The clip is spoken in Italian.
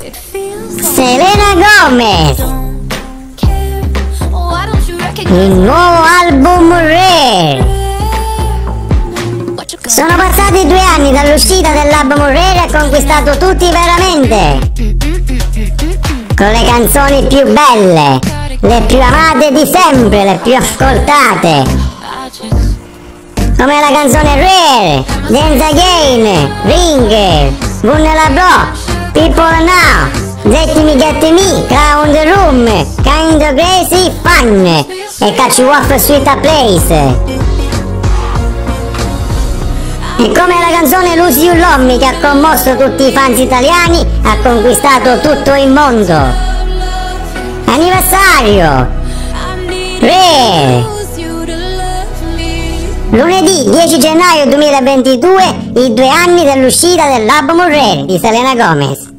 Selena Gomez, il nuovo album Rare. Sono passati 2 anni dall'uscita dell'album Rare e ha conquistato tutti veramente, con le canzoni più belle, le più amate di sempre, le più ascoltate, come la canzone Rare, Dance Again, Ring, Vanilla Block, People Now, Get Me Get Me, Crown the Room, Kind of Crazy, Fun e Catch You Off Sweet a Place. E come la canzone Lose You Love Me, che ha commosso tutti i fans italiani, ha conquistato tutto il mondo. Anniversario Rare. Lunedì 10 gennaio 2022, i 2 anni dell'uscita dell'album Rare di Selena Gomez.